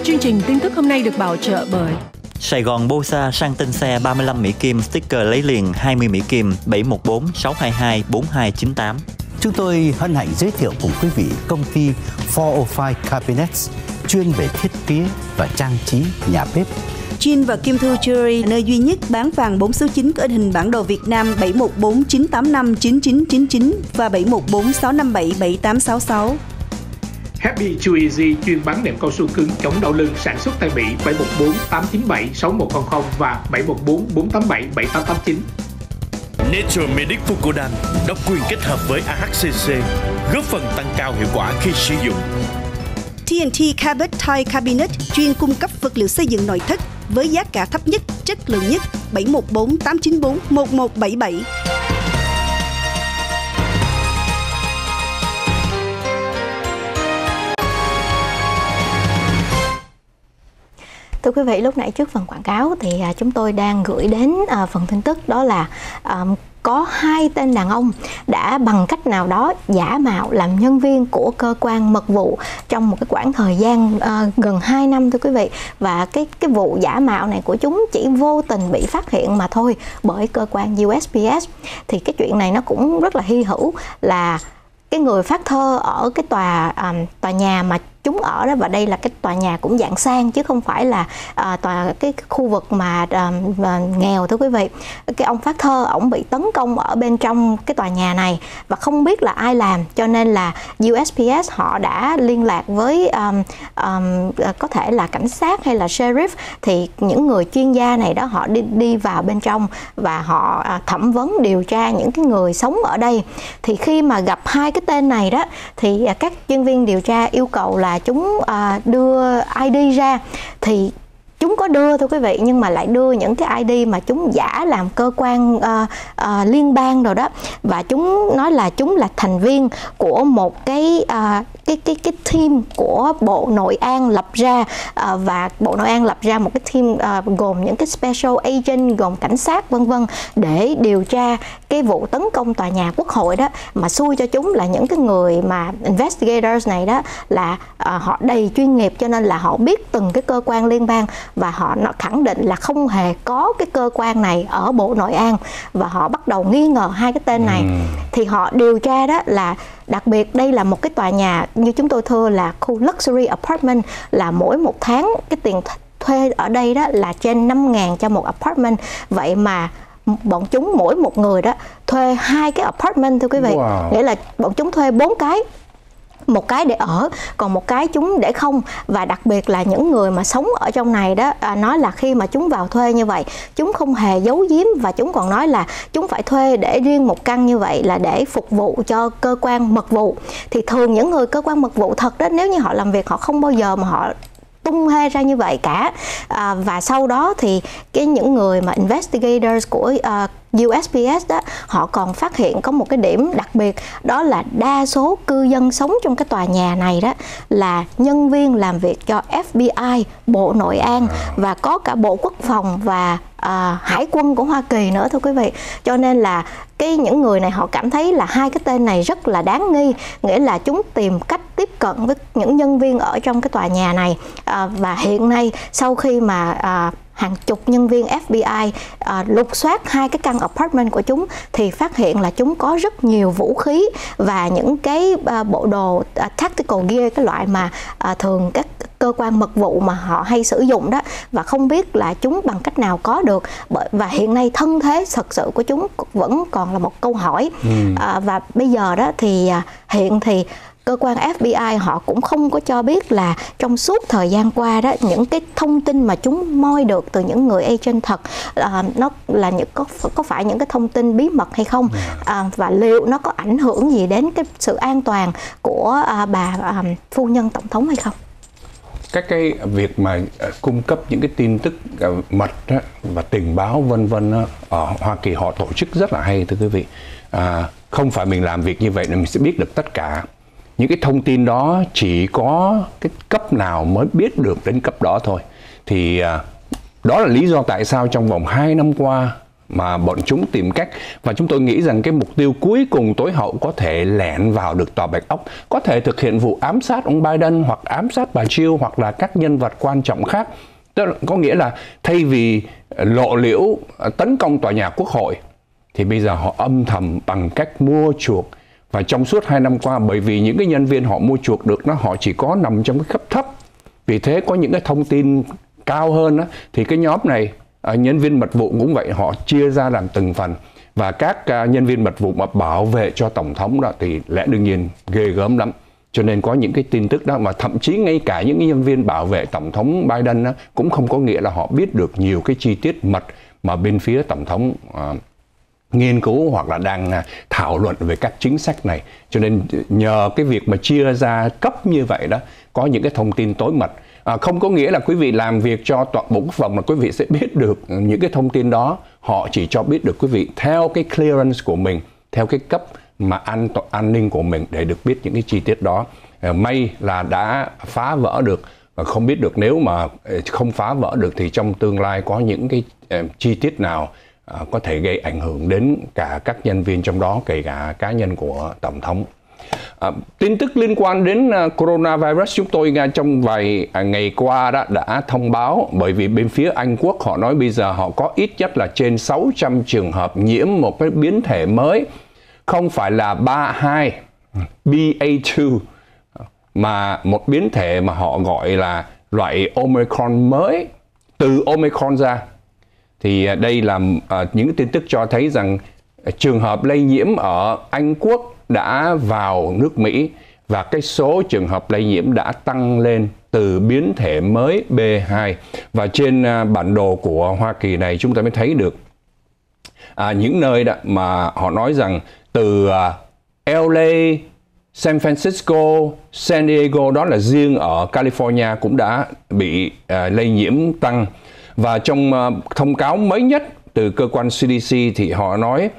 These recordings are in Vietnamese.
Chương trình tin tức hôm nay được bảo trợ bởi Sài Gòn Bosa sang tên xe 35 Mỹ Kim, sticker lấy liền 20 Mỹ Kim, 714 622 4298. Chúng tôi hân hạnh giới thiệu cùng quý vị công ty 405 Cabinets, chuyên về thiết kế và trang trí nhà bếp. Jin và Kim Thu Jewelry, nơi duy nhất bán vàng 4 số 9 có in hình bản đồ Việt Nam 714 985 9999 và 714 657 7866. Happy Chew Easy chuyên bán nệm cao su cứng chống đau lưng, sản xuất tại Mỹ 714 897 6100 và 714 487 7889. Nature Medic Fucodan độc quyền kết hợp với AHCC, góp phần tăng cao hiệu quả khi sử dụng. TNT Cabot Tile Cabinet chuyên cung cấp vật liệu xây dựng nội thất với giá cả thấp nhất, chất lượng nhất. 714 894 1177. Thưa quý vị, lúc nãy trước phần quảng cáo thì chúng tôi đang gửi đến phần tin tức, đó là có 2 tên đàn ông đã bằng cách nào đó giả mạo làm nhân viên của cơ quan mật vụ trong một cái quãng thời gian gần 2 năm thưa quý vị. Và cái vụ giả mạo này của chúng chỉ vô tình bị phát hiện mà thôi bởi cơ quan USPS. Thì cái chuyện này nó cũng rất là hy hữu, là cái người phát thơ ở cái tòa nhà mà chúng ở đó, và đây là cái tòa nhà cũng dạng sang chứ không phải là cái khu vực mà nghèo thưa quý vị. Cái ông phát thơ, ổng bị tấn công ở bên trong cái tòa nhà này và không biết là ai làm, cho nên là USPS họ đã liên lạc với có thể là cảnh sát hay là sheriff. Thì những người chuyên gia này đó, họ đi vào bên trong và họ thẩm vấn điều tra những cái người sống ở đây. Thì khi mà gặp 2 cái tên này đó, thì các nhân viên điều tra yêu cầu là chúng đưa ID ra. Thì chúng có đưa thưa quý vị, nhưng mà lại đưa những cái ID mà chúng giả làm cơ quan liên bang rồi đó. Và chúng nói là chúng là thành viên của một cái team của Bộ Nội an lập ra, và Bộ Nội an lập ra một cái team gồm những cái special agent, gồm cảnh sát vân vân, để điều tra cái vụ tấn công tòa nhà Quốc hội đó. Mà xui cho chúng là những cái người mà investigators này đó là họ đầy chuyên nghiệp, cho nên là họ biết từng cái cơ quan liên bang, và họ khẳng định là không hề có cái cơ quan này ở Bộ Nội an, và họ bắt đầu nghi ngờ 2 cái tên này. Thì họ điều tra đó là đặc biệt đây là một cái tòa nhà như chúng tôi thưa là khu luxury apartment, là mỗi một tháng cái tiền thuê ở đây đó là trên 5.000 cho một apartment. Vậy mà bọn chúng mỗi một người đó thuê 2 cái apartment thưa quý vị. Nghĩa là bọn chúng thuê 4 cái, một cái để ở, còn một cái chúng để không. Và đặc biệt là những người mà sống ở trong này đó nói là khi mà chúng vào thuê như vậy, chúng không hề giấu giếm, và chúng còn nói là chúng phải thuê để riêng một căn như vậy là để phục vụ cho cơ quan mật vụ. Thì thường những người cơ quan mật vụ thật đó, nếu như họ làm việc họ không bao giờ mà họ tung hê ra như vậy cả. Và sau đó thì những người mà investigators của USPS đó, họ còn phát hiện có một cái điểm đặc biệt, đó là đa số cư dân sống trong cái tòa nhà này đó là nhân viên làm việc cho FBI, Bộ Nội an, và có cả Bộ Quốc phòng và Hải quân của Hoa Kỳ nữa thưa quý vị. Cho nên là những người này họ cảm thấy là 2 cái tên này rất là đáng nghi, nghĩa là chúng tìm cách tiếp cận với những nhân viên ở trong cái tòa nhà này. Và hiện nay sau khi mà hàng chục nhân viên FBI lục soát 2 cái căn apartment của chúng, thì phát hiện là chúng có rất nhiều vũ khí và những cái bộ đồ tactical gear, cái loại mà thường các cơ quan mật vụ mà họ hay sử dụng đó, và không biết là chúng bằng cách nào có được. Và hiện nay thân thế thật sự của chúng vẫn còn là một câu hỏi. Và bây giờ đó thì hiện thì cơ quan FBI họ cũng không có cho biết là trong suốt thời gian qua đó, những cái thông tin mà chúng moi được từ những người agent thật nó là có phải những cái thông tin bí mật hay không, và liệu nó có ảnh hưởng gì đến cái sự an toàn của bà phu nhân tổng thống hay không. Các cái việc mà cung cấp những cái tin tức mật đó, và tình báo vân vân ở Hoa Kỳ họ tổ chức rất là hay thưa quý vị. Không phải mình làm việc như vậy là mình sẽ biết được tất cả. Những cái thông tin đó chỉ có cái cấp nào mới biết được đến cấp đó thôi. Thì đó là lý do tại sao trong vòng 2 năm qua mà bọn chúng tìm cách, và chúng tôi nghĩ rằng cái mục tiêu cuối cùng tối hậu có thể lẻn vào được Tòa Bạch Ốc, có thể thực hiện vụ ám sát ông Biden hoặc ám sát bà Jill hoặc là các nhân vật quan trọng khác. Có nghĩa là thay vì lộ liễu tấn công tòa nhà Quốc hội thì bây giờ họ âm thầm bằng cách mua chuộc. Và trong suốt 2 năm qua, bởi vì những cái nhân viên họ mua chuộc được họ chỉ có nằm trong cái cấp thấp, vì thế có những cái thông tin cao hơn thì cái nhóm này, nhân viên mật vụ cũng vậy, họ chia ra làm từng phần. Và các nhân viên mật vụ mà bảo vệ cho Tổng thống đó thì lẽ đương nhiên ghê gớm lắm. Cho nên có những cái tin tức đó mà thậm chí ngay cả những nhân viên bảo vệ Tổng thống Biden cũng không có nghĩa là họ biết được nhiều cái chi tiết mật mà bên phía Tổng thống nghiên cứu hoặc là đang thảo luận về các chính sách này. Cho nên nhờ cái việc mà chia ra cấp như vậy đó, có những cái thông tin tối mật. Không có nghĩa là quý vị làm việc cho Bộ Quốc phòng là quý vị sẽ biết được những cái thông tin đó. Họ chỉ cho biết được quý vị theo cái clearance của mình, theo cái cấp mà an ninh của mình để được biết những cái chi tiết đó. May là đã phá vỡ được, và không biết được nếu mà không phá vỡ được thì trong tương lai có những cái chi tiết nào có thể gây ảnh hưởng đến cả các nhân viên trong đó, kể cả cá nhân của Tổng thống. Tin tức liên quan đến coronavirus, chúng tôi trong vài ngày qua đã thông báo, bởi vì bên phía Anh Quốc họ nói bây giờ họ có ít nhất là trên 600 trường hợp nhiễm một cái biến thể mới, không phải là 32 BA2 mà một biến thể mà họ gọi là loại Omicron mới từ Omicron ra. Thì đây là những tin tức cho thấy rằng trường hợp lây nhiễm ở Anh Quốc đã vào nước Mỹ và cái số trường hợp lây nhiễm đã tăng lên từ biến thể mới B2. Và trên bản đồ của Hoa Kỳ này chúng ta mới thấy được những nơi đó mà họ nói rằng từ LA, San Francisco, San Diego, đó là riêng ở California cũng đã bị lây nhiễm tăng. Và trong thông cáo mới nhất từ cơ quan CDC thì họ nói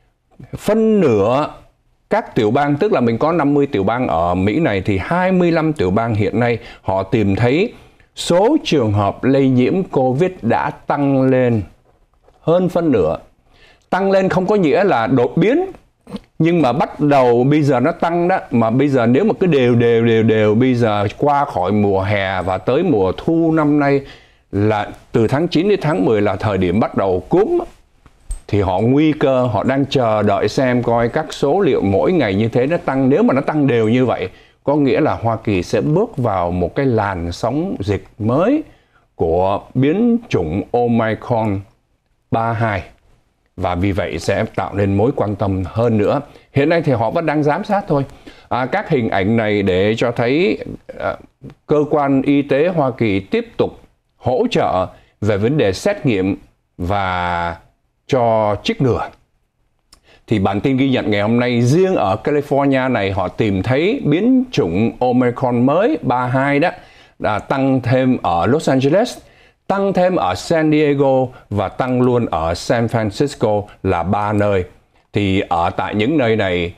phân nửa các tiểu bang, tức là mình có 50 tiểu bang ở Mỹ này, thì 25 tiểu bang hiện nay họ tìm thấy số trường hợp lây nhiễm COVID đã tăng lên hơn phân nửa. Tăng lên không có nghĩa là đột biến, nhưng mà bắt đầu bây giờ nó tăng đó, mà bây giờ nếu mà cứ đều bây giờ qua khỏi mùa hè và tới mùa thu năm nay là từ tháng 9 đến tháng 10 là thời điểm bắt đầu cúm, thì họ nguy cơ, họ đang chờ đợi xem coi các số liệu mỗi ngày như thế nó tăng. Nếu mà nó tăng đều như vậy, có nghĩa là Hoa Kỳ sẽ bước vào một cái làn sóng dịch mới của biến chủng Omicron 32. Và vì vậy sẽ tạo nên mối quan tâm hơn nữa. Hiện nay thì họ vẫn đang giám sát thôi. Các hình ảnh này để cho thấy cơ quan y tế Hoa Kỳ tiếp tục hỗ trợ về vấn đề xét nghiệm và cho chích ngừa. Thì bản tin ghi nhận ngày hôm nay, riêng ở California này họ tìm thấy biến chủng Omicron mới 32 đó đã tăng thêm ở Los Angeles, tăng thêm ở San Diego và tăng luôn ở San Francisco là 3 nơi. Thì ở tại những nơi này,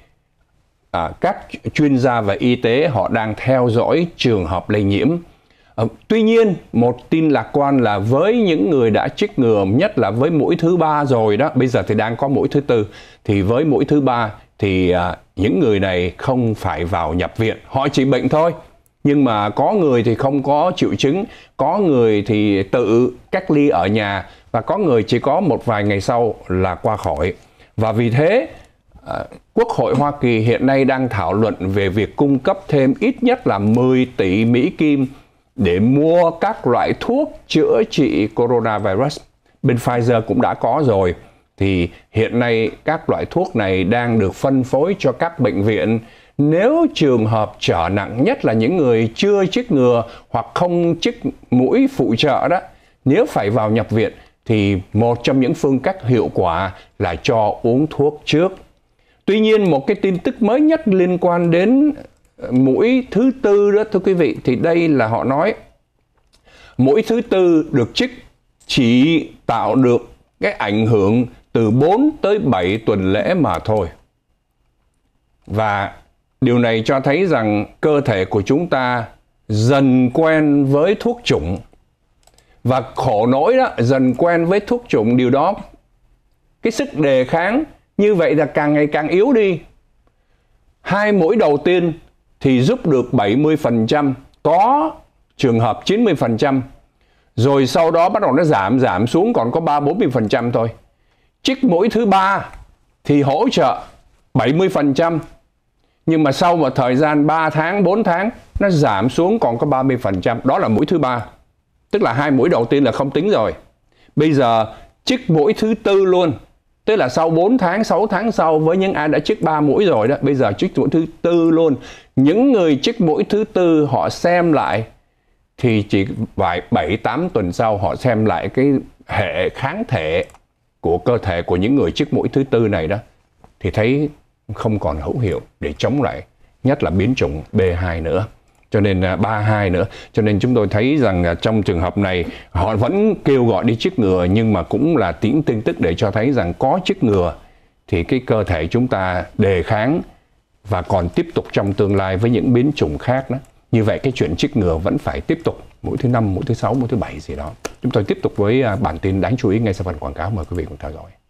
các chuyên gia về y tế họ đang theo dõi trường hợp lây nhiễm. Tuy nhiên, một tin lạc quan là với những người đã chích ngừa, nhất là với mũi thứ 3 rồi đó, bây giờ thì đang có mũi thứ 4, thì với mũi thứ 3 thì những người này không phải vào nhập viện, họ chỉ bệnh thôi. Nhưng mà có người thì không có triệu chứng, có người thì tự cách ly ở nhà, và có người chỉ có một vài ngày sau là qua khỏi. Và vì thế, Quốc hội Hoa Kỳ hiện nay đang thảo luận về việc cung cấp thêm ít nhất là 10 tỷ Mỹ Kim để mua các loại thuốc chữa trị coronavirus. Bên Pfizer cũng đã có rồi. Thì hiện nay các loại thuốc này đang được phân phối cho các bệnh viện. Nếu trường hợp trở nặng, nhất là những người chưa chích ngừa hoặc không chích mũi phụ trợ đó, nếu phải vào nhập viện thì một trong những phương cách hiệu quả là cho uống thuốc trước. Tuy nhiên, một cái tin tức mới nhất liên quan đến mũi thứ 4 đó thưa quý vị, thì đây là họ nói mũi thứ 4 được chích chỉ tạo được cái ảnh hưởng từ 4 tới 7 tuần lễ mà thôi. Và điều này cho thấy rằng cơ thể của chúng ta dần quen với thuốc chủng. Và khổ nỗi đó, dần quen với thuốc chủng, điều đó cái sức đề kháng như vậy là càng ngày càng yếu đi. 2 mũi đầu tiên thì giúp được 70%, có trường hợp 90%. Rồi sau đó bắt đầu nó giảm xuống còn có 30-40% thôi. Chích mũi thứ 3 thì hỗ trợ 70%. Nhưng mà sau một thời gian 3 tháng, 4 tháng nó giảm xuống còn có 30%. Đó là mũi thứ 3. Tức là 2 mũi đầu tiên là không tính rồi. Bây giờ chích mũi thứ 4 luôn. Tức là sau 4 tháng, 6 tháng sau với những ai đã chích 3 mũi rồi đó, bây giờ chích mũi thứ 4 luôn. Những người chích mũi thứ 4 họ xem lại thì chỉ vài 7-8 tuần sau họ xem lại cái hệ kháng thể của cơ thể của những người chích mũi thứ 4 này đó, thì thấy không còn hữu hiệu để chống lại, nhất là biến chủng B2 nữa. Cho nên 32 nữa. Cho nên chúng tôi thấy rằng trong trường hợp này họ vẫn kêu gọi đi chích ngừa, nhưng mà cũng là tin tức để cho thấy rằng có chích ngừa thì cái cơ thể chúng ta đề kháng và còn tiếp tục trong tương lai với những biến chủng khác đó. Như vậy cái chuyện chích ngừa vẫn phải tiếp tục, mũi thứ 5, mũi thứ 6, mũi thứ 7 gì đó. Chúng tôi tiếp tục với bản tin đáng chú ý ngay sau phần quảng cáo, mời quý vị cùng theo dõi.